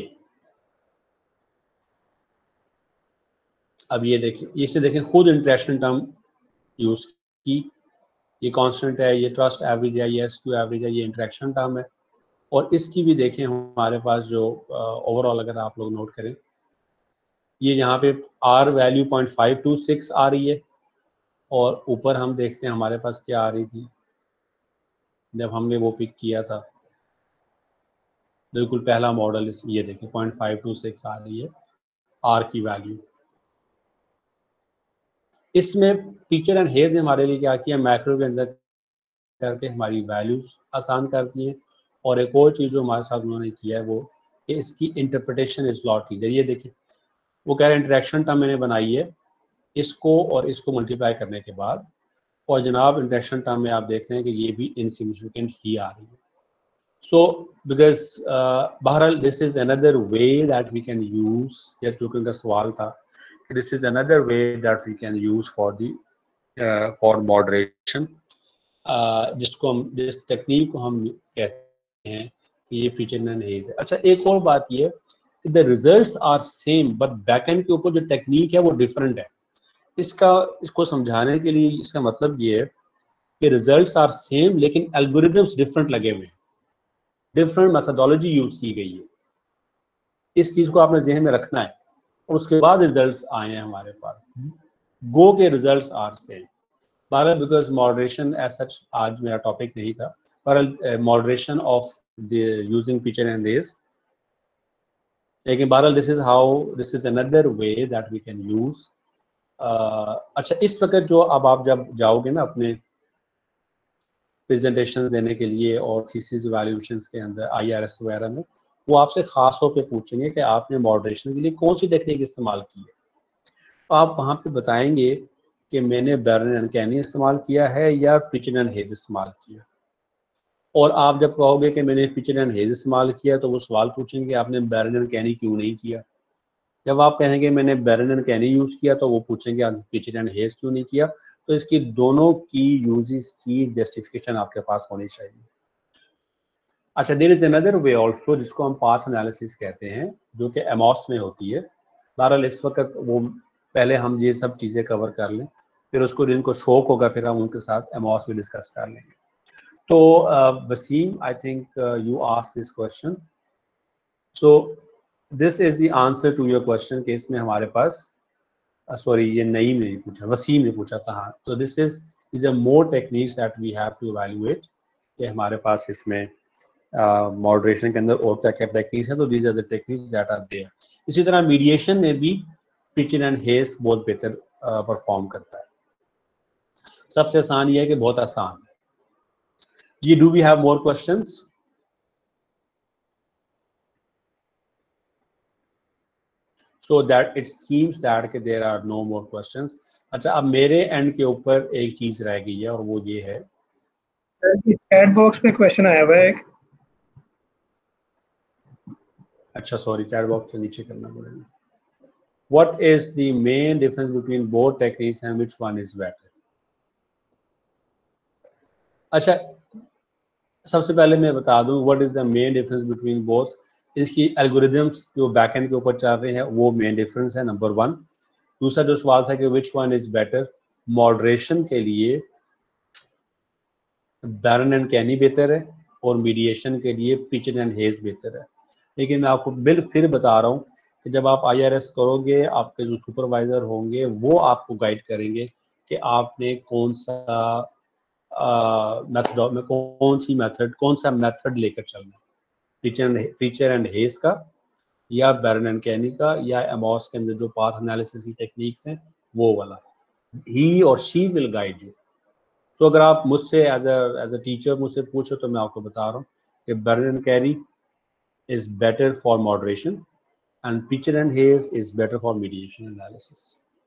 अब ये देखिए, इसे देखें, खुद इंटरेक्शन टर्म यूज की, ये कांस्टेंट है, ये ट्रस्ट एवरेज है, ये एसक्यू एवरेज है, ये इंटरेक्शन टर्म है। और इसकी भी देखें हमारे पास जो ओवरऑल uh, अगर आप लोग नोट करें, ये यहाँ पे R value point five two six आ रही है और ऊपर हम देखते हैं हमारे पास क्या आ रही थी जब हमने वो पिक किया था। बिल्कुल पहला मॉडल इस, ये देखिए पॉइंट फाइव टू सिक्स आ रही है आर की वैल्यू। इसमें टीचर एंड हेज ने हमारे लिए क्या किया, मैक्रो के अंदर करके हमारी वैल्यूज आसान कर दी है। और एक और चीज़ जो हमारे साथ उन्होंने किया है वो कि इसकी इंटरप्रिटेशन इज लॉट की जरिए। देखिए वो कह रहे हैं इंटरेक्शन टर्म मैंने बनाई है, इसको और इसको मल्टीप्लाई करने के बाद, और जनाब इंटरेक्शन टर्म में आप देख रहे हैं कि ये भी इनसिग्निफिकेंट ही आ रही है। सो बिकॉज बहरहाल this is another way that we can use, या जो कि उनका सवाल था, this is another way that we can use for the for moderation, जिसको हम, जिस टेक्निक को हम कहते हैं कि ये फीचर एंड हेज है। अच्छा एक और बात ये, the results are same but backend के ऊपर जो टेक्निक है वो डिफरेंट है। इसका इसको समझाने के लिए इसका मतलब ये है कि रिजल्ट्स आर सेम लेकिन एल्गोरिदम्स डिफरेंट लगे हुए हैं, डिफरेंट मेथोडोलॉजी यूज की गई है। इस चीज को आपने ज़हन में रखना है। और उसके बाद रिजल्ट्स आए हैं हमारे पास, गो के रिजल्ट्स आर सेम। बहरहाल बिकॉज मॉडरेशन एज सच आज मेरा टॉपिक नहीं था, बहरहाल moderation of the using feature and रेज, लेकिन बहरहाल this is how, this is another way that we can use. अच्छा इस वक्त जो अब आप जब जाओगे ना अपने प्रेजेंटेशन देने के लिए और थीसिस इवैल्यूएशंस के अंदर आई आर एस वगैरह में, वो आपसे खास तौर पे पूछेंगे कि आपने मॉडरेशन के लिए कौन सी टेक्निक इस्तेमाल की है। आप वहाँ पे बताएंगे कि मैंने बैरन एंड कैनी इस्तेमाल किया है या पिचन एंड हेज इस्तेमाल किया। और आप जब कहोगे कि मैंने पिचन एंड हेज इस्तेमाल किया तो वो सवाल पूछेंगे आपने बैरन एंड कैनी क्यों नहीं किया। जब आप कहेंगे मैंने बैरन एंड कैनी यूज़ किया तो वो पूछेंगे आपने पिचन एंड हेज क्यों नहीं किया। तो इसकी दोनों की यूजेस की जस्टिफिकेशन आपके पास होनी चाहिए। अच्छा, there is another way also जिसको हम पाथ एनालिसिस कहते हैं, जो कि एमॉस में होती है। बहरहाल इस वक्त वो पहले हम ये सब चीज़ें कवर कर लें, फिर उसको जिनको शौक होगा फिर हम उनके साथ एमॉस भी डिस्कस कर लेंगे। तो Waseem, I think you asked this question, so this is the answer to your question कि इसमें हमारे पास सॉरी uh, ये नईम ने पूछा, वसीम ने पूछा था। हाँ, तो this is is a more techniques that we have to evaluate कि हमारे पास इसमें मॉडरेशन uh, के अंदर और क्या क्या टेक्निक्स है। तो these are the techniques that are there. इसी तरह मीडिएशन में भी पिचन एंड हेज बहुत बेहतर परफॉर्म uh, करता है। सबसे आसान ये है कि बहुत आसान है। जी, do we have more questions? So that it seems that कि there are no more questions. अच्छा, अब मेरे एंड के ऊपर एक चीज रह गई है और वो ये है, चैट बॉक्स में क्वेश्चन आया हुआ है एक। अच्छा सॉरी, चैट बॉक्स से नीचे करना पड़ेगा। What is the main difference between both techniques and which one is better? अच्छा, सबसे पहले मैं बता दूं what is the main difference between both। इसकी एल्गोरिदम्स जो बैकएंड के ऊपर चल रहे हैं वो मेन डिफरेंस है, नंबर वन। दूसरा जो सवाल था कि which one is better, moderation के लिए बैरन एंड कैनी बेहतर है और मीडिएशन के लिए पिचन एंड हेज बेहतर है। लेकिन मैं आपको बिल फिर बता रहा हूँ कि जब आप आई आर एस करोगे, आपके जो सुपरवाइजर होंगे वो आपको गाइड करेंगे कि आपने कौन सा मेथड में कौन सी मेथड कौन सा मेथड लेकर चलना, पिचन पिचर एंड हेज का या बैरन एंड कैनी का या एमॉस के अंदर जो पाथ एनालिसिस की टेक्निक्स हैं वो वाला। ही और शी विल गाइड यू। तो अगर आप मुझसे एज एज अ टीचर मुझसे पूछो तो मैं आपको बता रहा हूँ कि Baron and Kenny is better for moderation and Preacher and Hayes is better for mediation analysis.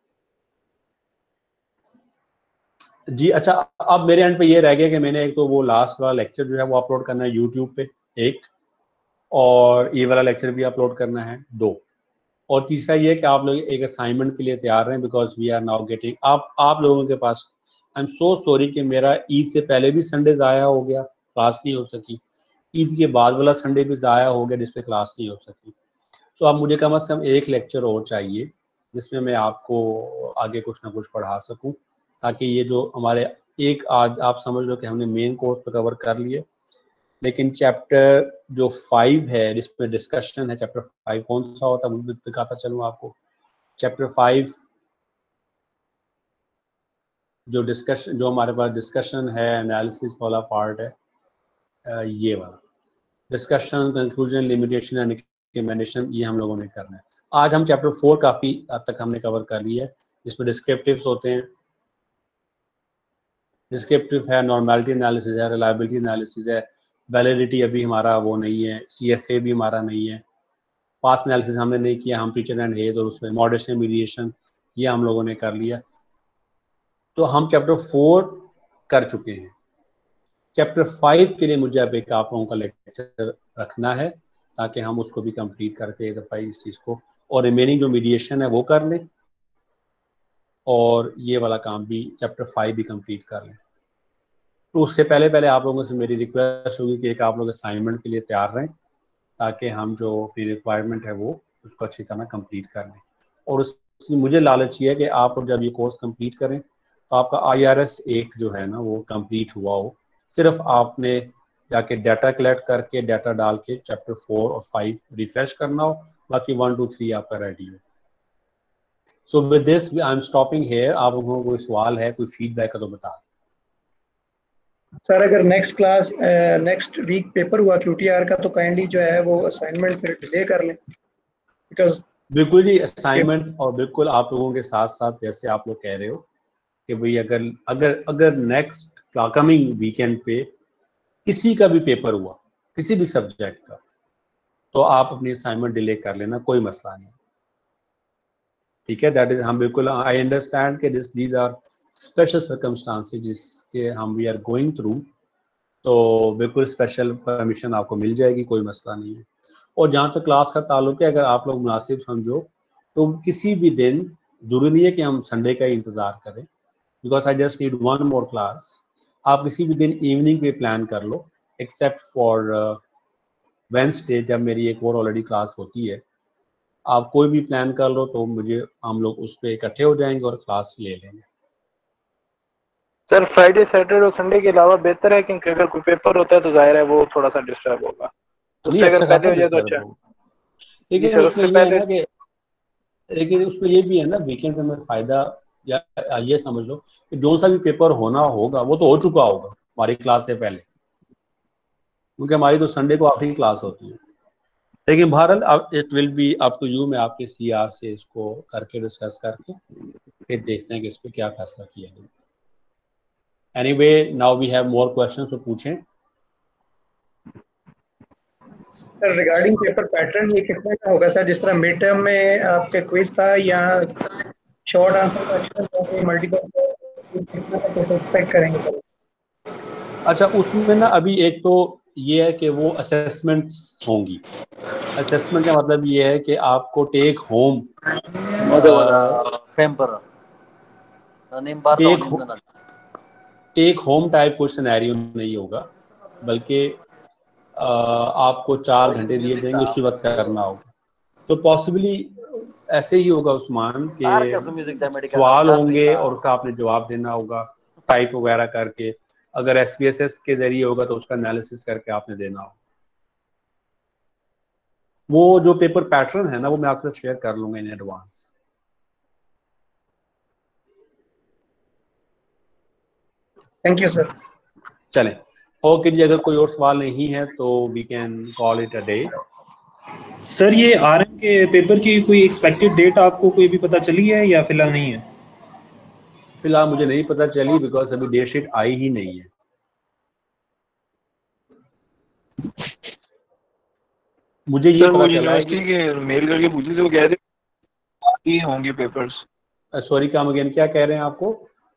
जी अच्छा, अब मेरे एंड पे ये रह गया कि मैंने एक तो वो लास्ट वाला लेक्चर जो है वो अपलोड करना है यूट्यूब पे एक, और ये वाला लेक्चर भी अपलोड करना है दो, और तीसरा ये है कि आप लोग एक असाइनमेंट के लिए तैयार रहें because we are now getting आप आप लोगों के पास। आई एम सो सॉरी कि मेरा ईद से पहले भी संडे ज़ाया हो गया, क्लास नहीं हो सकी। ईद के बाद वाला संडे भी ज़ाया हो गया जिसपे क्लास नहीं हो सकी। तो अब मुझे कम से कम एक लेक्चर और चाहिए जिसमें मैं आपको आगे कुछ ना कुछ पढ़ा सकूं, ताकि ये जो हमारे एक आज आप समझ लो कि हमने मेन कोर्स तो कवर कर लिए, लेकिन चैप्टर जो फाइव है जिसमें डिस्कशन है, चैप्टर फाइव कौन सा होता है वो भी दिखाता चलूँ आपको। चैप्टर फाइव जो डिस्कशन जो हमारे पास डिस्कशन है, एनालिसिस वाला पार्ट है, ये वाला discussion, conclusion, limitation and recommendation, ये हम लोगों ने करना है। आज हम चैप्टर फोर काफ़ी हद तक हमने कवर कर लिया है, जिसमें डिस्क्रिप्टिव्स होते हैं। डिस्क्रिप्टिव है, नॉर्मेलिटी एनालिसिस है, रिलायबिलिटी एनालिसिस है, वैलिडिटी अभी हमारा वो नहीं है, सी एफ ए भी हमारा नहीं है, पाथ एनालिसिस हमने नहीं किया, हम पिचर एंड हेज और उसमें मॉडरेशन मीडिएशन ये हम लोगों ने कर लिया। तो हम चैप्टर फोर कर चुके हैं। चैप्टर फाइव के लिए मुझे अब एक आप लोगों का लेक्चर रखना है ताकि हम उसको भी कंप्लीट करके एक दफ़ा इस चीज़ को और रिमेनिंग जो मीडिएशन है वो कर लें और ये वाला काम भी चैप्टर फाइव भी कंप्लीट कर लें। तो उससे पहले पहले आप लोगों से मेरी रिक्वेस्ट होगी कि एक आप लोग असाइनमेंट के लिए तैयार रहें ताकि हम जो भी रिक्वायरमेंट है वो उसको अच्छी तरह कंप्लीट कर लें। और उसकी मुझे लालच ये है कि आप जब ये कोर्स कंप्लीट करें तो आपका आई आर एस एक जो है ना वो कंप्लीट हुआ हो। सिर्फ आपने जाके डाटा कलेक्ट करके डाटा डाल के चैप्टर फोर और फाइव रिफ्रेश करना हो, बाकी वन टू थ्री आपका रेडी हो। So with this I am stopping here. आप लोगों को कोई सवाल है, कोई फीडबैक है तो बता। सर अगर next class next week paper हुआ क्यूटीआर का तो काइंडली जो है वो असाइनमेंट फिर डिले कर लें, बिकॉज बिल्कुल जी, असाइनमेंट और बिल्कुल आप लोगों के साथ साथ जैसे आप लोग कह रहे हो कि भाई अगर अगर अगर नेक्स्ट कमिंग वीकेंड पे किसी का भी पेपर हुआ किसी भी सब्जेक्ट का तो आप अपनी असाइनमेंट डिले कर लेना, कोई मसला नहीं। ठीक है, दैट इज हम बिल्कुल आई अंडरस्टैंड कि this these are special circumstances जिसके हम वी आर गोइंग थ्रू, तो बिल्कुल स्पेशल परमिशन आपको मिल जाएगी, कोई मसला नहीं है। और जहाँ तक क्लास का ताल्लुक है, अगर आप लोग मुनासिब समझो तो किसी भी दिन, जरूरी नहीं है कि हम संडे का ही इंतज़ार करें, because I just need one more class. आप किसी भी दिन इवनिंग पे प्लान कर लो, एक्सेप्ट फॉर वेंसडे जब मेरी एक और ऑलरेडी क्लास होती है। आप कोई भी प्लान कर लो तो मुझे, हम लोग उस पर इकट्ठे हो जाएंगे और क्लास ले लेंगे। सर फ्राइडे सैटरडे और संडे के अलावा बेहतर है, क्योंकि अगर कोई पेपर होता है तो जाहिर है वो थोड़ा सा डिस्टर्ब होगा, उससे अगर पहले हो जाए तो अच्छा। लेकिन उसमें ये है ना कि लेकिन उसमें ये भी है ना, वीकेंड में फायदा, या ये समझ लो कि जो सा भी पेपर होना होगा वो तो हो चुका होगा हमारी क्लास से पहले, क्योंकि हमारी तो संडे को आखिरी क्लास होती है। लेकिन बहरहाल अब it will be up to you, मैं आपके सी आर से इसको करके डिस्कस करके फिर देखते हैं कि इस पर क्या फैसला किया जाए। Anyway now we have more question, तो पूछें। सर रिगार्डिंग पेपर पैटर्न, ये कितने का होगा सर? जिस तरह मिड टर्म में आपके क्विज था या शॉर्ट आंसर क्वेश्चन, मल्टीपल, कितना का पेपर एक्सपेक्ट करेंगे सर? अच्छा, उसमें ना अभी एक तो ये है कि वो असेसमेंट्स होंगी। असेसमेंट का मतलब ये है कि आपको take home take take home type कोई सिनेरियो नहीं होगा, बल्कि आपको चार घंटे दिए जाएंगे, उसी वक्त करना होगा। तो पॉसिबली ऐसे ही होगा उस्मान के सवाल होंगे और उसका आपने जवाब देना होगा टाइप वगैरह करके। अगर एस पी एस एस के जरिए होगा तो उसका एनालिसिस करके आपने देना होगा। वो जो पेपर पैटर्न है ना, वो मैं आपके साथ शेयर कर लूंगा in advance. Thank you sir. चलें, ओके जी, अगर कोई और सवाल नहीं है तो we can call it a day. Sir ये आरएम के पेपर की कोई एक्सपेक्टेड डेट आपको कोई भी पता चली है या फिलहाल नहीं है? फिलहाल मुझे नहीं पता चली, बिकॉज अभी डेट शीट आई ही नहीं है। मुझे ये पता चला है कि मेल करके पूछे थे, वो कह रहे हैं होंगे पेपर्स। सॉरी कम अगेन, क्या कह रहे हैं आपको?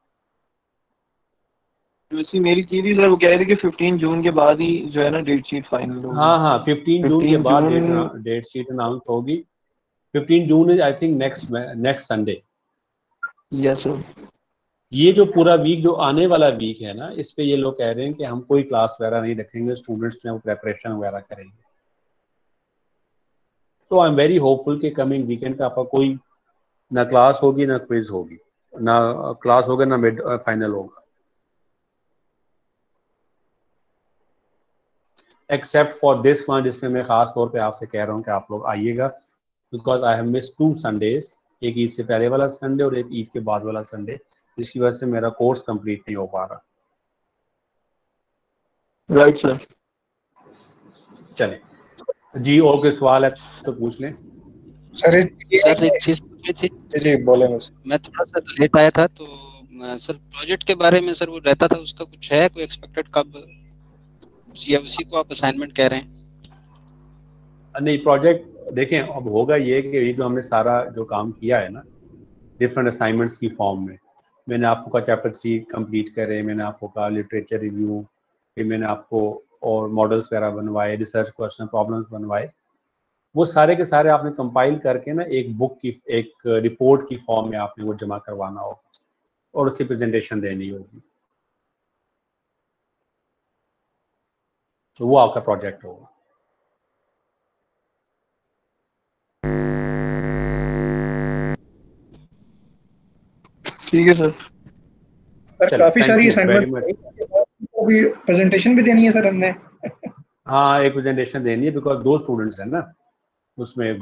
वैसे मेरी की थी सर, वो कह रहे थे कि पंद्रह जून के बाद ही जो है ना डेट शीट फाइनल होगी। हाँ हाँ पंद्रह जून के बाद डेट डेट शीट अनाउंस होगी। पंद्रह जून is I think next next Sunday. Yes sir. ये जो पूरा वीक जो आने वाला वीक है ना, इस पे ये लोग कह रहे हैं कि हम कोई क्लास वगैरह नहीं रखेंगे, स्टूडेंट्स में वो प्रेपरेशन वगैरह करेंगे। तो आई एम वेरी होपफुल कि कमिंग वीकेंड पे आपका कोई ना क्लास होगी ना क्विज होगी, ना क्लास होगा ना मिड फाइनल होगा, एक्सेप्ट फॉर दिस वन, जिसमें मैं खास तौर पे आपसे कह रहा हूँ कि आप लोग आइएगा, because I have miss two Sundays, एक ईद से पहले वाला संडे और एक ईद के बाद वाला संडे, जिसकी वजह से मेरा कोर्स कंप्लीट नहीं हो पा रहा। Right sir. चले जी, और कोई सवाल है तो पूछ लें। सर सर एक चीज पूछनी थी। जी बोले। मैं थोड़ा सा लेट आया था, तो सर प्रोजेक्ट के बारे में सर वो रहता था, उसका कुछ है कोई एक्सपेक्टेड कब, या उसी को आप असाइनमेंट कह रहे हैं? नहीं, प्रोजेक्ट देखें अब होगा ये कि ये जो हमने सारा जो काम किया है ना डिफरेंट असाइनमेंट्स की फॉर्म में, मैंने आपको कहा चैप्टर थ्री कंप्लीट करें, मैंने आपको कहा लिटरेचर रिव्यू, फिर मैंने आपको और मॉडल्स वगैरह बनवाए, रिसर्च क्वेश्चन प्रॉब्लम्स बनवाए, वो सारे के सारे आपने कंपाइल करके ना एक बुक की एक रिपोर्ट की फॉर्म में आपने वो जमा करवाना होगा और उसकी प्रेजेंटेशन देनी होगी। तो वो आपका प्रोजेक्ट होगा। ठीक है सर। सर काफी सारी असाइनमेंट, अभी प्रेजेंटेशन भी देनी है सर हमने। हाँ, एक प्रेजेंटेशन देनी है, बिकॉज दो स्टूडेंट्स हैं ना उसमें।